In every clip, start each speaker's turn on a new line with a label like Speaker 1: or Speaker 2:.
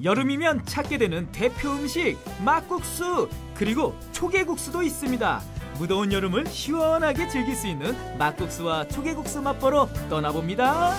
Speaker 1: 여름이면 찾게 되는 대표 음식 막국수, 그리고 초계국수도 있습니다. 무더운 여름을 시원하게 즐길 수 있는 막국수와 초계국수 맛보러 떠나봅니다.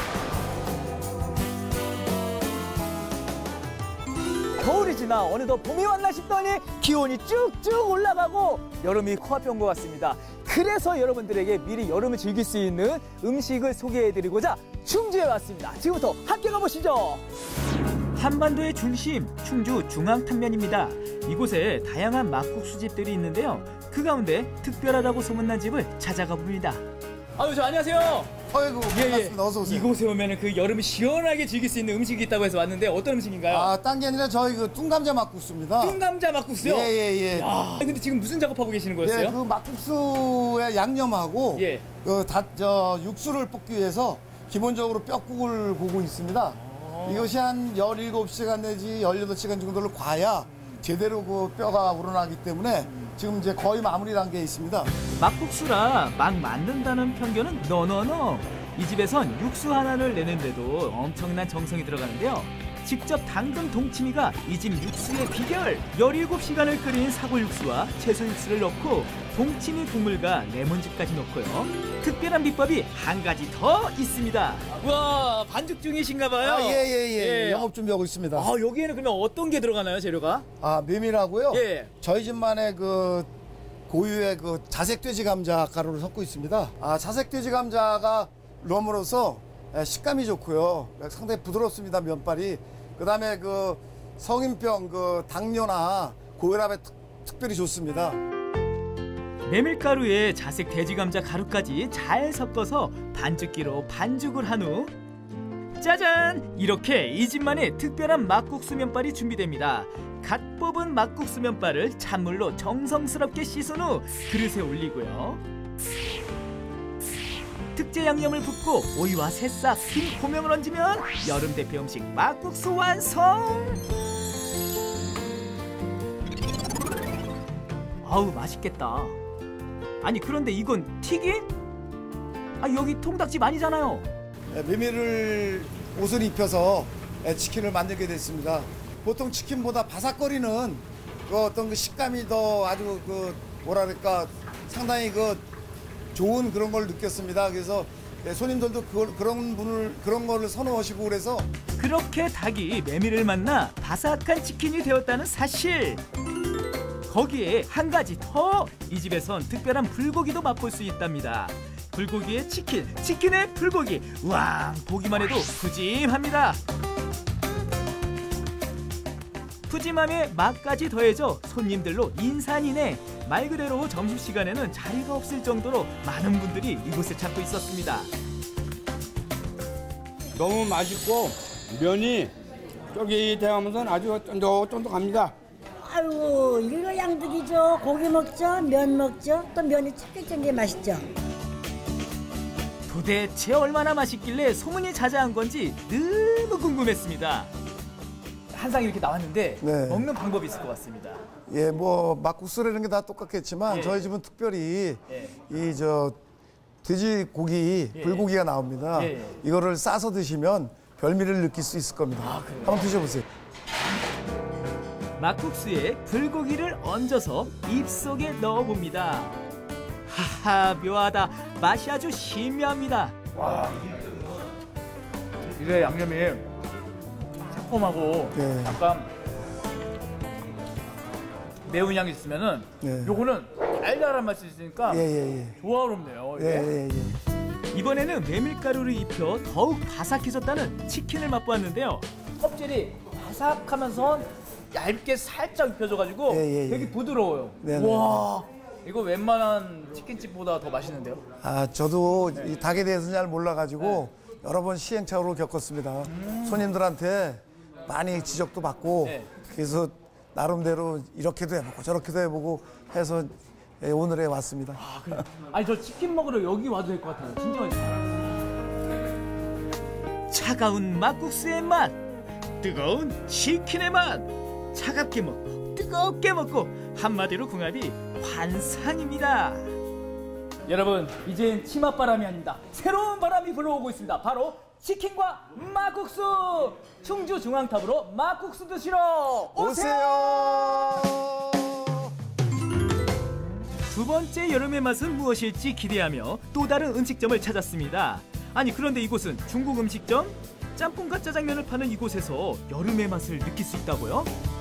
Speaker 1: 겨울이 지나 어느덧 봄이 왔나 싶더니 기온이 쭉쭉 올라가고 여름이 코앞에 온 것 같습니다. 그래서 여러분들에게 미리 여름을 즐길 수 있는 음식을 소개해드리고자 충주에 왔습니다. 지금부터 함께 가보시죠. 한반도의 중심, 충주 중앙탄면입니다. 이곳에 다양한 막국수집들이 있는데요. 그 가운데 특별하다고 소문난 집을 찾아가 봅니다. 저 안녕하세요.
Speaker 2: 아이고, 반갑습니다. 어서 오세요.
Speaker 1: 이곳에 오면 그 여름을 시원하게 즐길 수 있는 음식이 있다고 해서 왔는데 어떤 음식인가요?
Speaker 2: 딴 게 아니라 저희 그 뚱감자 막국수입니다.
Speaker 1: 뚱감자 막국수요?
Speaker 2: 예.
Speaker 1: 야, 근데 지금 무슨 작업하고 계시는 거였어요?
Speaker 2: 예, 그 막국수에 양념하고 육수를 볶기 위해서 기본적으로 뼈국을 고고 있습니다. 이것이 한 17시간 내지 18시간 정도를 과야 제대로 그 뼈가 우러나기 때문에 지금 이제 거의 마무리 단계에 있습니다.
Speaker 1: 막국수라 막 만든다는 편견은 너너너. 이 집에선 육수 하나를 내는데도 엄청난 정성이 들어가는데요. 직접 담근 동치미가 이 집 육수의 비결. 17시간을 끓인 사골 육수와 채소 육수를 넣고 동치미 국물과 레몬즙까지 넣고요. 특별한 비법이 한 가지 더 있습니다. 와, 반죽 중이신가 봐요.
Speaker 2: 예. 영업 준비하고 있습니다.
Speaker 1: 여기에는 그러면 어떤 게 들어가나요, 재료가?
Speaker 2: 메밀하고요.
Speaker 1: 예.
Speaker 2: 저희 집만의 그 고유의 그 자색 돼지 감자 가루를 섞고 있습니다. 자색 돼지 감자가 넣음으로써 식감이 좋고요. 상당히 부드럽습니다, 면발이. 그다음에 그 성인병 그 당뇨나 고혈압에 특별히 좋습니다.
Speaker 1: 메밀가루에 자색 돼지감자 가루까지 잘 섞어서 반죽기로 반죽을 한 후 짜잔! 이렇게 이 집만의 특별한 막국수 면발이 준비됩니다. 갓 뽑은 막국수 면발을 찬물로 정성스럽게 씻은 후 그릇에 올리고요. 특제 양념을 붓고 오이와 새싹, 흰 고명을 얹으면 여름 대표 음식 막국수 완성! 아우, 맛있겠다. 아니, 그런데 이건 튀김? 여기 통닭집 아니잖아요.
Speaker 2: 메밀을 옷을 입혀서 치킨을 만들게 됐습니다. 보통 치킨보다 바삭거리는 그 어떤 그 식감이 더 아주 그 뭐랄까 상당히 그 좋은 그런 걸 느꼈습니다. 그래서 손님들도 그런 거를 선호하시고 그래서
Speaker 1: 그렇게 닭이 메밀을 만나 바삭한 치킨이 되었다는 사실. 거기에 한 가지 더, 이 집에선 특별한 불고기도 맛볼 수 있답니다. 불고기에 치킨, 치킨에 불고기. 우와, 보기만 해도 푸짐합니다. 푸짐함에 맛까지 더해져 손님들로 인산이네. 말 그대로 점심시간에는 자리가 없을 정도로 많은 분들이 이곳을 찾고 있었습니다.
Speaker 3: 너무 맛있고 면이 쫄깃하면서 아주 쫀득쫀득합니다.
Speaker 4: 아이고, 이거 양득이죠. 고기 먹죠, 면 먹죠, 또 면이 쫄깃쫄깃 맛있죠.
Speaker 1: 도대체 얼마나 맛있길래 소문이 자자한 건지 너무 궁금했습니다. 한상 이렇게 나왔는데 먹는 방법이 있을 것 같습니다.
Speaker 2: 예, 뭐 막국수라는 게 다 똑같겠지만 저희 집은 특별히 이 돼지고기, 불고기가 나옵니다. 이거를 싸서 드시면 별미를 느낄 수 있을 겁니다. 한번 드셔보세요.
Speaker 1: 막국수에 불고기를 얹어서 입속에 넣어봅니다. 하하, 묘하다. 맛이 아주 신묘합니다. 와, 이게 양념이 새콤하고 약간 매운 향이 있으면은 요거는 달달한 맛이 있으니까 조화롭네요. 이번에는 메밀가루를 입혀 더욱 바삭해졌다는 치킨을 맛보았는데요. 껍질이 바삭하면서 얇게 살짝 입혀져가지고 되게 부드러워요. 와, 이거 웬만한 치킨집보다 더 맛있는데요?
Speaker 2: 저도 이 닭에 대해서는 잘 몰라가지고 여러 번 시행착오를 겪었습니다. 손님들한테 많이 지적도 받고 그래서 나름대로 이렇게도 해보고 저렇게도 해보고 해서 오늘에 왔습니다.
Speaker 1: 그래요? 아니, 저 치킨 먹으러 여기 와도 될 것 같아요. 진짜 맛있어요. 차가운 막국수의 맛, 뜨거운 치킨의 맛. 차갑게 먹고 뜨겁게 먹고 한마디로 궁합이 환상입니다. 여러분, 이젠 치맛바람이 아닙니다. 새로운 바람이 불어오고 있습니다. 바로 치킨과 막국수. 충주 중앙탑으로 막국수 드시러
Speaker 2: 오세요.
Speaker 1: 두 번째 여름의 맛은 무엇일지 기대하며 또 다른 음식점을 찾았습니다. 아니 그런데 이곳은 중국 음식점? 짬뽕과 짜장면을 파는 이곳에서 여름의 맛을 느낄 수 있다고요?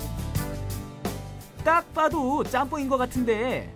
Speaker 1: 딱 봐도 짬뽕인 것 같은데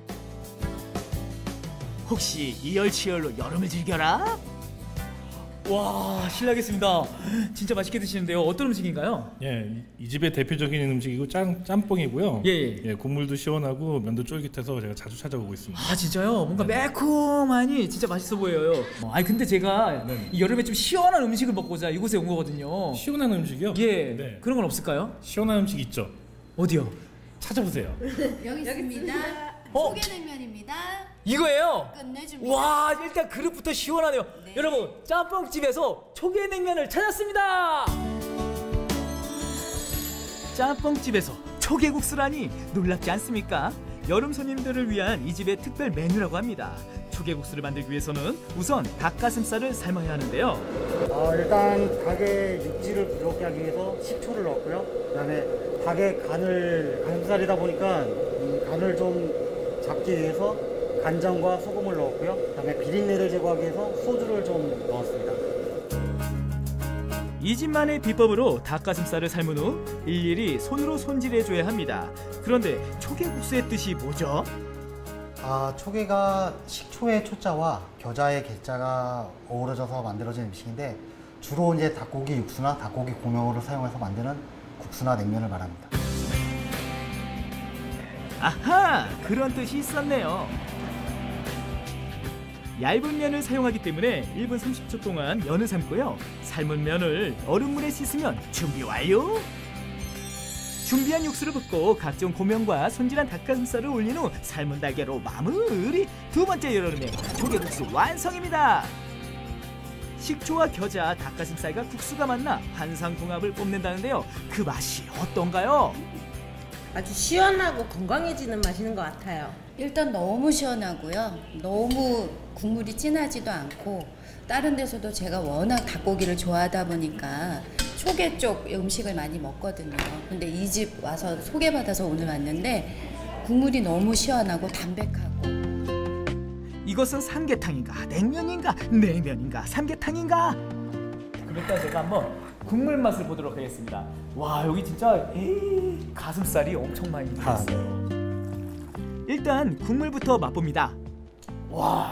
Speaker 1: 혹시 이열치열로 여름을 즐겨라? 와, 실례하겠습니다. 진짜 맛있게 드시는데요. 어떤 음식인가요?
Speaker 5: 예, 이 집의 대표적인 음식이고 짬뽕이고요.
Speaker 1: 예.
Speaker 5: 국물도 시원하고 면도 쫄깃해서 제가 자주 찾아오고 있습니다.
Speaker 1: 아 진짜요? 뭔가 매콤하니 진짜 맛있어 보여요. 아니 근데 제가 이 여름에 좀 시원한 음식을 먹고자 이곳에 온 거거든요.
Speaker 5: 시원한 음식이요?
Speaker 1: 예,
Speaker 5: 네.
Speaker 1: 그런 건 없을까요?
Speaker 5: 시원한 음식 있죠.
Speaker 1: 어디요?
Speaker 5: 찾아보세요.
Speaker 6: 여기 있습니다.
Speaker 1: 어?
Speaker 6: 소개냉면입니다.
Speaker 1: 이거예요?
Speaker 6: 끝내줍니다.
Speaker 1: 와, 일단 그릇부터 시원하네요.
Speaker 6: 네.
Speaker 1: 여러분, 짬뽕집에서 초계냉면을 찾았습니다. 짬뽕집에서 초계국수라니 놀랍지 않습니까? 여름 손님들을 위한 이 집의 특별 메뉴라고 합니다. 초계국수를 만들기 위해서는 우선 닭가슴살을 삶아야 하는데요.
Speaker 7: 일단 닭의 육질을 부드럽게 하기 위해서 식초를 넣었고요. 그다음에 닭의 가슴살이다 보니까 이 간을 좀 잡기 위해서 간장과 소금을 넣었고요. 그다음에 비린내를 제거하기 위해서 소주를 좀 넣었습니다.
Speaker 1: 이 집만의 비법으로 닭가슴살을 삶은 후 일일이 손으로 손질해줘야 합니다. 그런데 초계국수의 뜻이 뭐죠?
Speaker 7: 초계가 식초의 초자와 겨자의 개자가 어우러져서 만들어진 음식인데 주로 이제 닭고기 육수나 닭고기 고명으로 사용해서 만드는 국수나 냉면을 말합니다.
Speaker 1: 아하! 그런 뜻이 있었네요. 얇은 면을 사용하기 때문에 1분 30초 동안 면을 삶고요. 삶은 면을 얼음물에 씻으면 준비 완료! 준비한 육수를 붓고 각종 고명과 손질한 닭가슴살을 올린 후 삶은 달걀로 마무리! 두 번째 여름의 조개국수 완성입니다! 식초와 겨자, 닭가슴살과 국수가 만나 환상궁합을 뽐낸다는데요. 그 맛이 어떤가요?
Speaker 8: 아주 시원하고 건강해지는 맛인 것 같아요.
Speaker 6: 일단 너무 시원하고요. 너무 국물이 진하지도 않고 다른 데서도 제가 워낙 닭고기를 좋아하다 보니까 초계 쪽 음식을 많이 먹거든요. 근데 이 집 와서 소개받아서 오늘 왔는데 국물이 너무 시원하고 담백하고.
Speaker 1: 이것은 삼계탕인가 냉면인가 냉면인가 삼계탕인가? 그럼 일단 제가 한번 국물 맛을 보도록 하겠습니다. 와, 여기 진짜 가슴살이 엄청 많이 들어있어요. 일단 국물부터 맛봅니다. 와,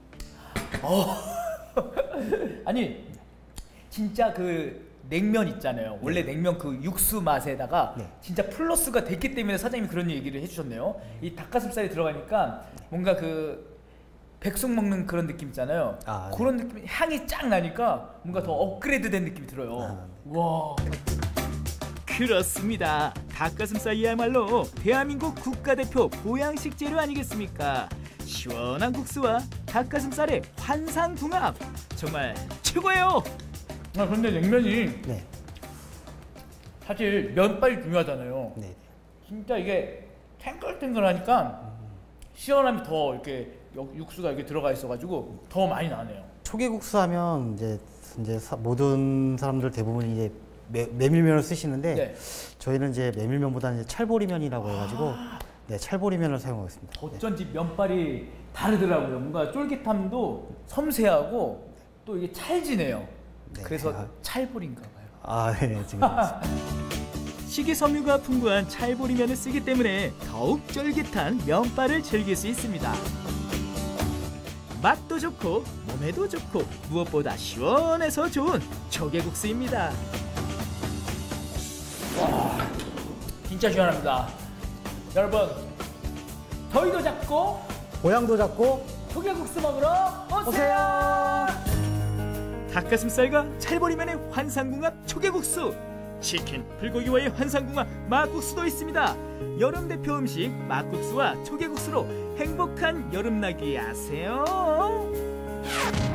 Speaker 1: 아니 진짜 그 냉면 있잖아요. 원래 냉면 그 육수 맛에다가 진짜 플러스가 됐기 때문에 사장님이 그런 얘기를 해주셨네요. 이 닭가슴살이 들어가니까 뭔가 그 백숙 먹는 그런 느낌 있잖아요. 그런 느낌, 향이 쫙 나니까 뭔가 더 업그레이드된 느낌이 들어요. 와, 그렇습니다. 닭가슴살이야말로 대한민국 국가대표 보양식 재료 아니겠습니까? 시원한 국수와 닭가슴살의 환상궁합, 정말 최고예요. 근데 냉면이 사실 면발이 중요하잖아요. 진짜 이게 탱글탱글하니까 시원함이 더 이렇게 육수가 이렇게 들어가 있어가지고 더 많이 나네요.
Speaker 7: 초계국수 하면 이제 모든 사람들 대부분 이제 메밀면을 쓰시는데 저희는 이제 메밀면보다는 이제 찰보리면이라고 해가지고 찰보리면을 사용하겠습니다.
Speaker 1: 어쩐지 면발이 다르더라고요. 뭔가 쫄깃함도 섬세하고 또 이게 찰지네요. 그래서 찰보리인가 봐요.
Speaker 7: 네, 지금.
Speaker 1: 식이섬유가 풍부한 찰보리면을 쓰기 때문에 더욱 쫄깃한 면발을 즐길 수 있습니다. 맛도 좋고 몸에도 좋고 무엇보다 시원해서 좋은 조개국수입니다. 와, 진짜 시원합니다. 여러분, 더위도 잡고
Speaker 7: 고향도 잡고
Speaker 1: 조개국수 먹으러 오세요. 닭가슴살과 찰보리면의 환상궁합 조개국수, 치킨, 불고기와의 환상궁합 막국수도 있습니다. 여름 대표 음식 막국수와 조개국수로 행복한 여름나기 하세요.